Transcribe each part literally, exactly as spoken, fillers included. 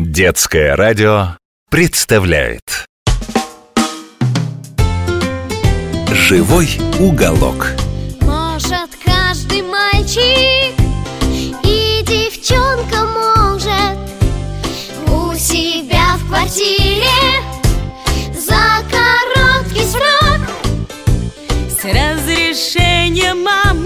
Детское радио представляет «Живой уголок». Может каждый мальчик и девчонка может у себя в квартире за короткий срок с разрешения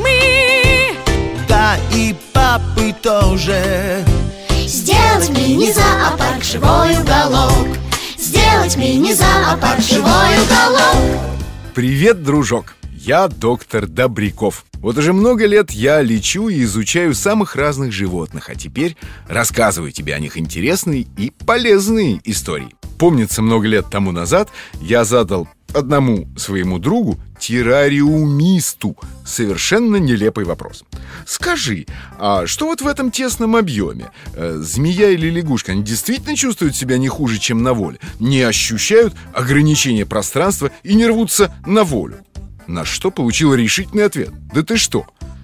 мамы, да и папы тоже сделать мини-зоопарк, живой уголок. Сделать мини-зоопарк, живой уголок. Привет, дружок! Я доктор Добряков. Вот уже много лет я лечу и изучаю самых разных животных, а теперь рассказываю тебе о них интересные и полезные истории. Помнится, много лет тому назад я задал одному своему другу, террариумисту, совершенно нелепый вопрос. Скажи, а что вот в этом тесном объеме? Э, змея или лягушка, они действительно чувствуют себя не хуже, чем на воле? Не ощущают ограничения пространства и не рвутся на волю? На что получил решительный ответ: да ты что?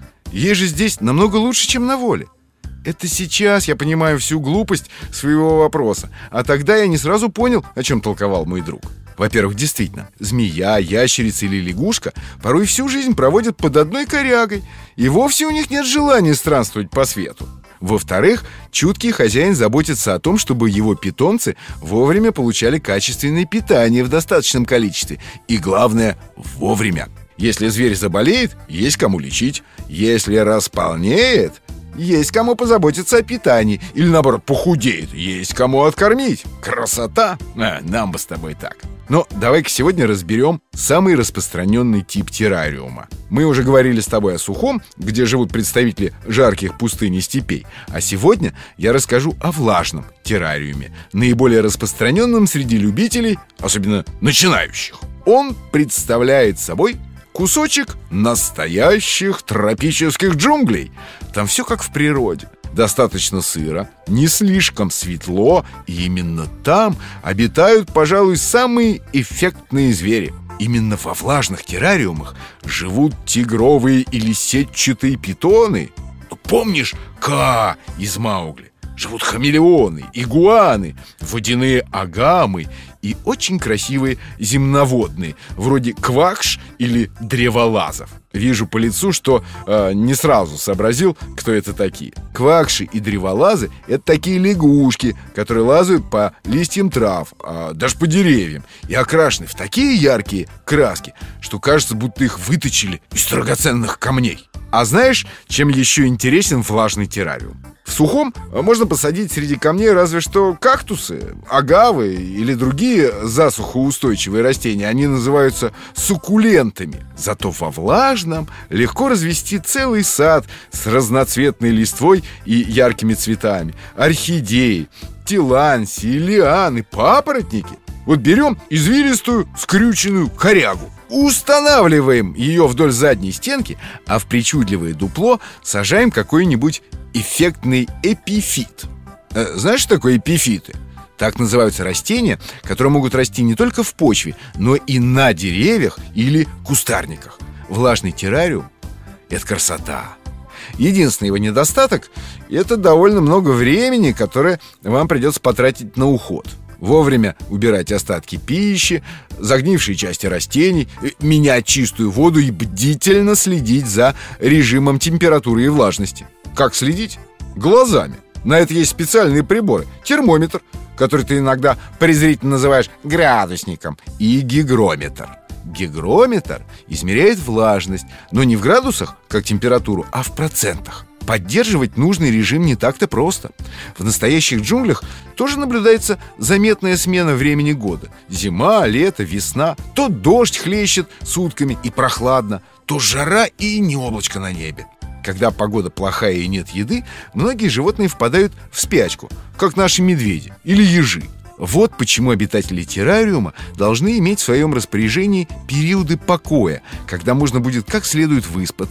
Ей же здесь намного лучше, чем на воле. Это сейчас я понимаю всю глупость своего вопроса, а тогда я не сразу понял, о чем толковал мой друг. Во-первых, действительно, змея, ящерица или лягушка порой всю жизнь проводят под одной корягой, и вовсе у них нет желания странствовать по свету. Во-вторых, чуткий хозяин заботится о том, чтобы его питомцы вовремя получали качественное питание в достаточном количестве. И главное, вовремя. Если зверь заболеет, есть кому лечить. Если располнеет, есть кому позаботиться о питании. Или наоборот, похудеет, есть кому откормить. Красота! А, нам бы с тобой так. Но давай-ка сегодня разберем самый распространенный тип террариума. Мы уже говорили с тобой о сухом, где живут представители жарких пустынь и степей. А сегодня я расскажу о влажном террариуме, наиболее распространенном среди любителей, особенно начинающих. Он представляет собой кусочек настоящих тропических джунглей. Там все как в природе. Достаточно сыро, не слишком светло, и именно там обитают, пожалуй, самые эффектные звери. Именно во влажных террариумах живут тигровые или сетчатые питоны. Помнишь Ка из Маугли? Живут хамелеоны, игуаны, водяные агамы и очень красивые земноводные, вроде квакш или древолазов. Вижу по лицу, что э, не сразу сообразил, кто это такие. Квакши и древолазы — это такие лягушки, которые лазают по листьям трав, э, даже по деревьям, и окрашены в такие яркие краски, что кажется, будто их выточили из драгоценных камней. А знаешь, чем еще интересен влажный террариум? В сухом можно посадить среди камней разве что кактусы, агавы или другие засухоустойчивые растения. Они называются суккулентами. Зато во влажном легко развести целый сад с разноцветной листвой и яркими цветами. Орхидеи, тилансии, лианы, папоротники. Вот берем извилистую скрюченную корягу, устанавливаем ее вдоль задней стенки, а в причудливое дупло сажаем какой-нибудь эффектный эпифит. Знаешь, что такое эпифиты? Так называются растения, которые могут расти не только в почве, но и на деревьях или кустарниках. Влажный террариум — это красота. Единственный его недостаток — это довольно много времени, которое вам придется потратить на уход. Вовремя убирать остатки пищи, загнившие части растений, менять чистую воду и бдительно следить за режимом температуры и влажности. Как следить? Глазами. На это есть специальные приборы. Термометр, который ты иногда презрительно называешь градусником, и гигрометр. Гигрометр измеряет влажность, но не в градусах, как температуру, а в процентах. Поддерживать нужный режим не так-то просто. В настоящих джунглях тоже наблюдается заметная смена времени года. Зима, лето, весна. То дождь хлещет сутками и прохладно, то жара и не облачко на небе. Когда погода плохая и нет еды, многие животные впадают в спячку, как наши медведи или ежи. Вот почему обитатели террариума должны иметь в своем распоряжении периоды покоя, когда можно будет как следует выспаться,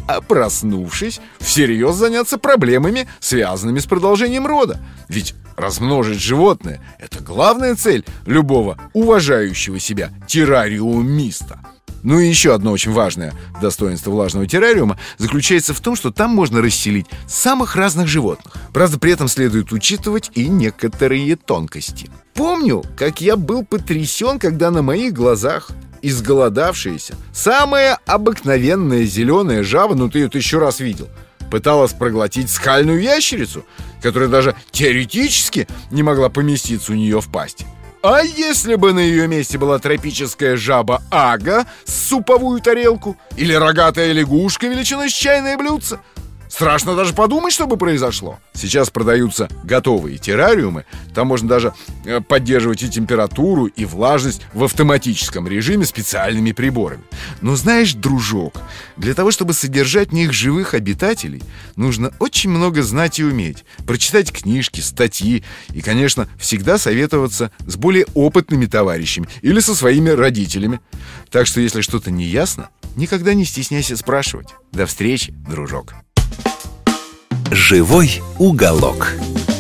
а проснувшись, всерьез заняться проблемами, связанными с продолжением рода. Ведь размножить животное – это главная цель любого уважающего себя террариумиста. Ну и еще одно очень важное достоинство влажного террариума заключается в том, что там можно расселить самых разных животных. Правда, при этом следует учитывать и некоторые тонкости. Помню, как я был потрясен, когда на моих глазах изголодавшаяся, самая обыкновенная зеленая жаба, ну ты ее еще раз видел, пыталась проглотить скальную ящерицу, которая даже теоретически не могла поместиться у нее в пасти. А если бы на ее месте была тропическая жаба ага с суповую тарелку или рогатая лягушка величиной с чайное блюдце? Страшно даже подумать, что бы произошло. Сейчас продаются готовые террариумы. Там можно даже э, поддерживать и температуру, и влажность в автоматическом режиме специальными приборами. Но знаешь, дружок, для того, чтобы содержать в них живых обитателей, нужно очень много знать и уметь. Прочитать книжки, статьи и, конечно, всегда советоваться с более опытными товарищами или со своими родителями. Так что, если что-то не ясно, никогда не стесняйся спрашивать. До встречи, дружок. Живой уголок.